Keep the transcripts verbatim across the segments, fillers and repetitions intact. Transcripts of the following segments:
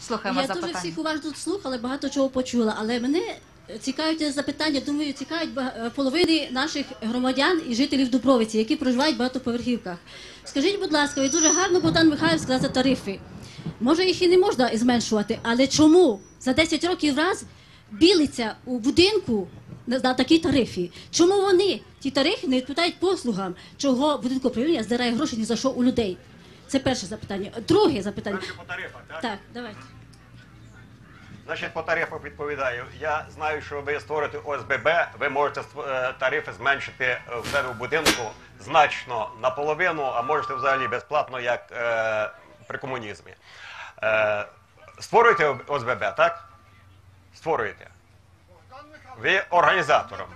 Слухаємо Я запитання. дуже всіх уважно слухала, багато чого почула, але мене цікавить запитання, думаю, цікавить ба- половини наших громадян і жителів Дубровиці, які проживають в багатоповерхівках. Скажіть, будь ласка, ви дуже гарно, Богдан Михайлович, сказав за тарифи. Може, їх і не можна зменшувати, але чому за десять років раз білиться у будинку на, на такі тарифи? Чому вони, ті тарифи, не відповідають послугам, чого будинку управління здирає гроші ні за що у людей? Це перше запитання. Друге запитання. Перше по тарифах, так? Так, давайте. Значить, по тарифах відповідаю. Я знаю, що ви створите О С Б Б, ви можете е, тарифи зменшити е, в себе в будинку значно наполовину, а можете взагалі безплатно, як е, при комунізмі. Е, створюєте О С Б Б, так? Створюєте. Ви організатором.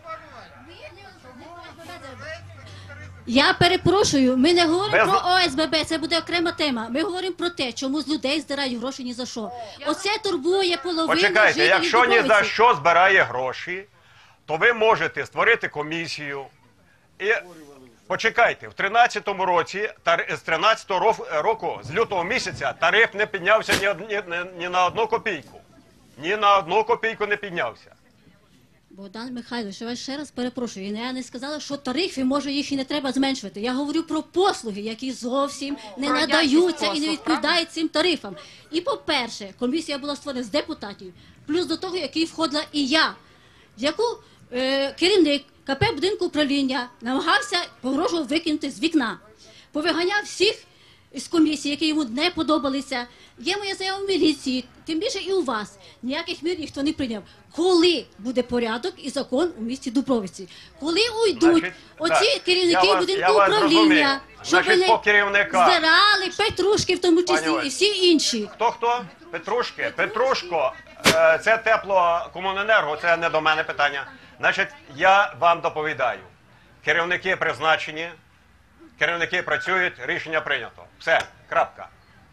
Я перепрошую, ми не говоримо Без- про О С Б Б, це буде окрема тема. Ми говоримо про те, чому з людей здирають гроші ні за що. Оце турбує половину Почекайте, жителів якщо ні за Дубровиці. що збирає гроші, то ви можете створити комісію і... Почекайте, в тринадцятому році, тар- з тринадцятого ро- року, з лютого місяця, тариф не піднявся ні, од- ні, ні, ні на одну копійку. Ні на одну копійку не піднявся. Богдан Михайлович, я вас ще раз перепрошую. Я не сказала, що тарифи, може, їх і не треба зменшувати. Я говорю про послуги, які зовсім не Про надаються якість і не послуг, відповідають цим тарифам. І, по-перше, комісія була створена з депутатів, плюс до того, який входила і я, яку е, керівник К П будинку управління намагався, погрожував викинути з вікна. Повиганяв всіх з комісії, які йому не подобалися. Є моя заява в міліції, тим більше і у вас. Ніяких мір ніхто не прийняв. Коли буде порядок і закон у місті Дубровиці? Коли уйдуть Значить, оці так, керівники я вас- будинку я вас управління, зрозумів. щоб Значить, вони по керівниках. здирали Петрушки, в тому Пані числі, Оль. і всі інші. Хто-хто? Петрушки? Петрушко, е, це теплокомуненерго, це не до мене питання. Значить, я вам доповідаю. Керівники призначені, керівники працюють, рішення прийнято. Все, крапка.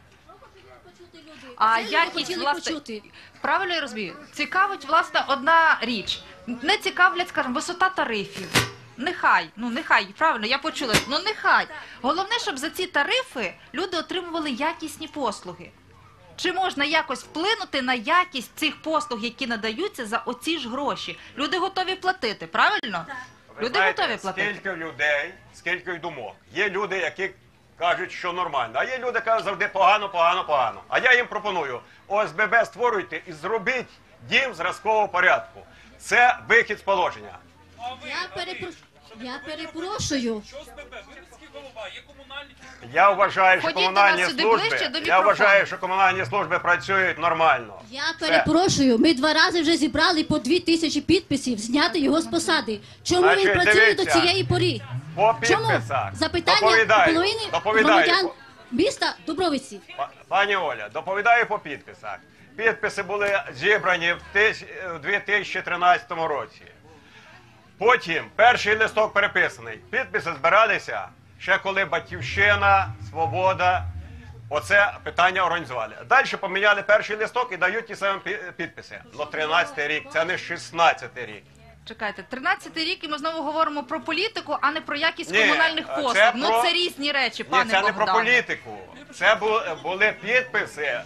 А Це люди якість, хотіли власне, почути. правильно я розумію, цікавить, власне, одна річ. Не цікавлять, скажімо, висота тарифів. Нехай, ну нехай, правильно, я почула, ну нехай. Головне, щоб за ці тарифи люди отримували якісні послуги. Чи можна якось вплинути на якість цих послуг, які надаються за оці ж гроші? Люди готові платити, правильно? Ви Люди знаєте, готові платити. скільки людей, скільки й думок. Є люди, які кажуть, що нормально, а є люди, які кажуть завжди погано, погано, погано. А я їм пропоную, О С Б Б створюйте і зробіть дім зразкового порядку. Це вихід з положення. Я, перепро... я перепрошую. Що з ББ? Ви міський голова, є комунальні... Я вважаю, що Ходіть до комунальні нас сюди служби, ближче до я мікрофону. вважаю, що комунальні служби працюють нормально. Я Все. перепрошую, ми два рази вже зібрали по дві тисячі підписів зняти його з посади. Чому Значить, він працює до дивіться, цієї пори? По Чому? підписах. Запитання Доповідаю, половини доповідаю. громадян міста Дубровиці. Па- Пані Оля, доповідаю по підписах. Підписи були зібрані в тис- в дві тисячі тринадцятому році. Потім перший листок переписаний. Підписи збиралися ще коли Батьківщина, Свобода, оце питання організували. Далі поміняли перший листок і дають ті самі пі- підписи. Ну, тринадцятий рік, це не шістнадцятий рік. Чекайте, тринадцятий рік і ми знову говоримо про політику, а не про якість Ні, комунальних це послуг. про- Ну це різні речі, Ні, пане це не про Богдане. політику. Це бу- були підписи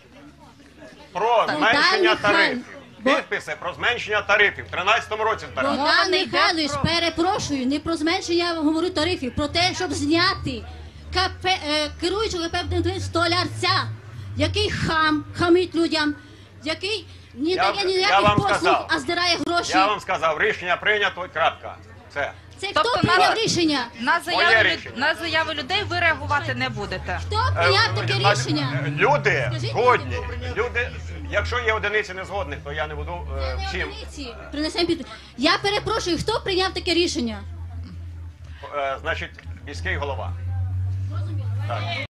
про Так. зменшення Богдан тарифів. Михайло- Підписи про зменшення тарифів. В тринадцятому році збирали. Мова Богдан не йде Михайлович, про- перепрошую, не про зменшення, я говорю тарифів, про те, щоб зняти КП, е, керуючого КП будинку Столярця, який хам, хамить людям, який не Я- дає я ніяких вам послуг, сказав. а здирає гроші. Я вам сказав, рішення прийнято, крапка. Все. Це Тобто хто прийняв на- рішення? На заяви, Моє люд- рішення. на заяви людей ви реагувати не будете. Хто прийняв Е, таке значить, рішення? е, Люди Скажіть, згодні. Люди, якщо є одиниці незгодних, то я не буду е, Не всім. одиниці. Принесемо під... Я перепрошую, хто прийняв таке рішення? Е, значить, міський голова. Так.